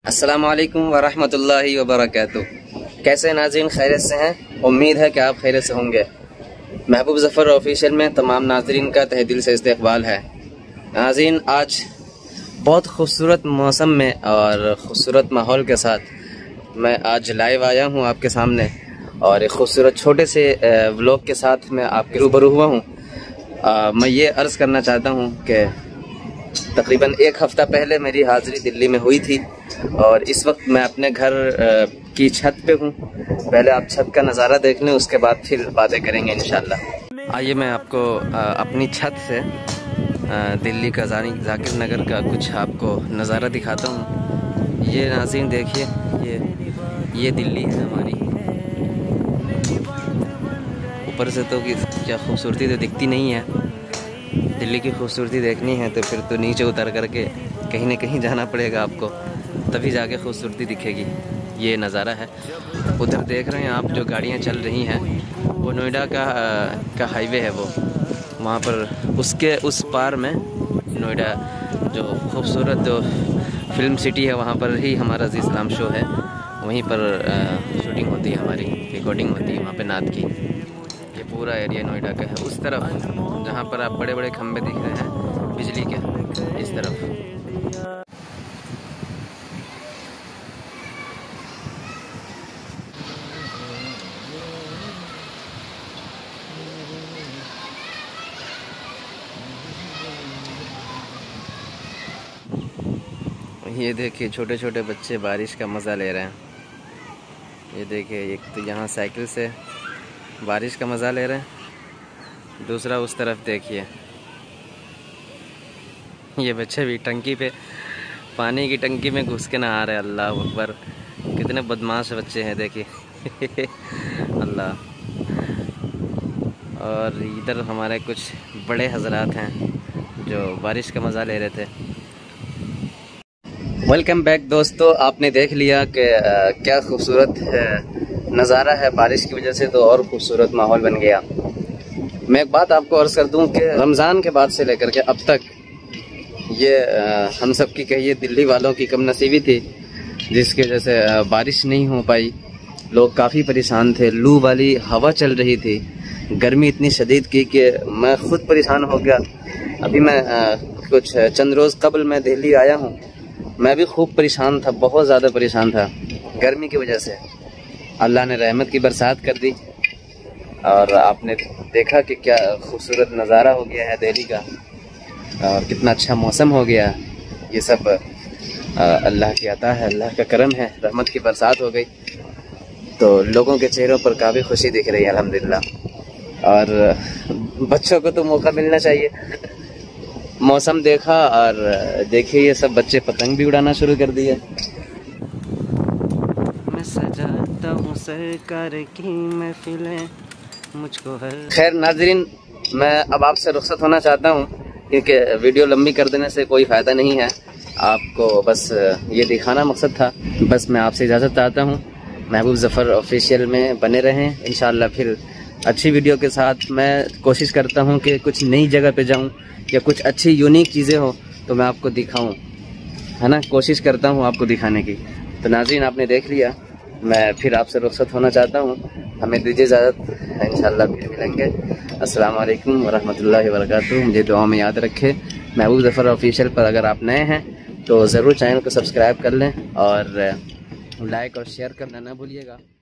अस्सलामु अलैकुम वरहमतुल्लाहि वबरकातुह। कैसे नाज़रीन, खैरियत से हैं? उम्मीद है कि आप खैरियत से होंगे। महबूब ज़फ़र ऑफिशियल में तमाम नाज़रीन का तहे दिल से इस्तक़बाल है। नाज़रीन, आज बहुत खूबसूरत मौसम में और ख़ूबसूरत माहौल के साथ मैं आज लाइव आया हूँ आपके सामने, और एक खूबसूरत छोटे से व्लॉग के साथ मैं आपके रूबरू हुआ हूँ। मैं ये अर्ज़ करना चाहता हूँ कि तकरीबन एक हफ़्ता पहले मेरी हाज़िरी दिल्ली में हुई थी, और इस वक्त मैं अपने घर की छत पे हूँ। पहले आप छत का नज़ारा देख लें, उसके बाद फिर बातें करेंगे इंशाल्लाह। आइए मैं आपको अपनी छत से दिल्ली का जाकिर नगर का कुछ आपको नज़ारा दिखाता हूँ। ये नाज़रीन देखिए, ये दिल्ली है हमारी। ऊपर से तो क्या खूबसूरती तो दिखती नहीं है। दिल्ली की खूबसूरती देखनी है तो फिर तो नीचे उतर करके कहीं ना कहीं जाना पड़ेगा आपको, तभी जाके खूबसूरती दिखेगी। ये नज़ारा है। उधर देख रहे हैं आप, जो गाड़ियाँ चल रही हैं वो नोएडा का हाईवे है। वो वहाँ पर उसके उस पार में नोएडा जो खूबसूरत जो फिल्म सिटी है, वहाँ पर ही हमारा जी इस्लाम शो है। वहीं पर शूटिंग होती है, हमारी रिकॉर्डिंग होती है वहाँ पे नात की। ये पूरा एरिया नोएडा का है। उस तरफ जहाँ पर आप बड़े बड़े खंभे दिख रहे हैं बिजली के, इस तरफ। ये देखिए छोटे छोटे बच्चे बारिश का मज़ा ले रहे हैं। ये देखिए, एक तो यहाँ साइकिल से बारिश का मज़ा ले रहे हैं, दूसरा उस तरफ देखिए ये बच्चे भी टंकी पे, पानी की टंकी में घुस के नहा रहे हैं। अल्लाह अकबर, कितने बदमाश बच्चे हैं देखिए। अल्लाह। और इधर हमारे कुछ बड़े हजरात हैं जो बारिश का मज़ा ले रहे थे। वेलकम बैक दोस्तों, आपने देख लिया कि क्या खूबसूरत नज़ारा है। बारिश की वजह से तो और खूबसूरत माहौल बन गया। मैं एक बात आपको अर्ज़ कर दूं कि रमज़ान के बाद से लेकर के अब तक ये हम सब की कहिए दिल्ली वालों की कम नसीबी थी, जिसकी वजह से बारिश नहीं हो पाई। लोग काफ़ी परेशान थे। लू वाली हवा चल रही थी, गर्मी इतनी शदीद की कि मैं ख़ुद परेशान हो गया। अभी मैं कुछ चंद रोज़ कबल मैं दिल्ली आया हूँ। मैं भी खूब परेशान था, बहुत ज़्यादा परेशान था गर्मी की वजह से। अल्लाह ने रहमत की बरसात कर दी, और आपने देखा कि क्या खूबसूरत नज़ारा हो गया है दिल्ली का, और कितना अच्छा मौसम हो गया। ये सब अल्लाह की अता है, अल्लाह का करम है। रहमत की बरसात हो गई तो लोगों के चेहरों पर काफ़ी खुशी दिख रही है अल्हम्दुलिल्लाह। और बच्चों को तो मौका मिलना चाहिए। मौसम देखा और देखिए ये सब बच्चे पतंग भी उड़ाना शुरू कर दिए। मैं सजाता हूँ सरकार की महफिलें मुझको है। खैर नाज़रीन, मैं अब आपसे रुखसत होना चाहता हूँ, क्योंकि वीडियो लंबी कर देने से कोई फ़ायदा नहीं है। आपको बस ये दिखाना मकसद था। बस मैं आपसे इजाज़त चाहता हूँ। महबूब ज़फ़र ऑफिशियल में बने रहें। इंशाल्लाह फिर अच्छी वीडियो के साथ मैं कोशिश करता हूँ कि कुछ नई जगह पे जाऊँ या कुछ अच्छी यूनिक चीज़ें हो तो मैं आपको दिखाऊँ, है ना। कोशिश करता हूँ आपको दिखाने की। तो नाज़रीन, आपने देख लिया, मैं फिर आपसे रुखसत होना चाहता हूँ। हमें दीजिए इजाज़त, इंशाल्लाह फिर मिलेंगे। अस्सलाम वालेकुम वरहमतुल्लाहि वबरकातुहू। मुझे दुआ में याद रखें। महबूब ज़फ़र ऑफिशियल पर अगर आप नए हैं तो ज़रूर चैनल को सब्सक्राइब कर लें, और लाइक और शेयर करना ना भूलिएगा।